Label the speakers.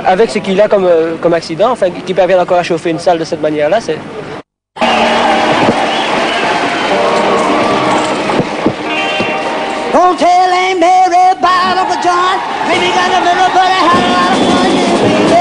Speaker 1: avec ce qu'il a comme accident, enfin, qui parvient encore à chauffer une salle de cette manière-là, c'est...
Speaker 2: LongTall ain't married, bottle of a joint. Maybe got a little, but I had a lot of fun, yeah, baby.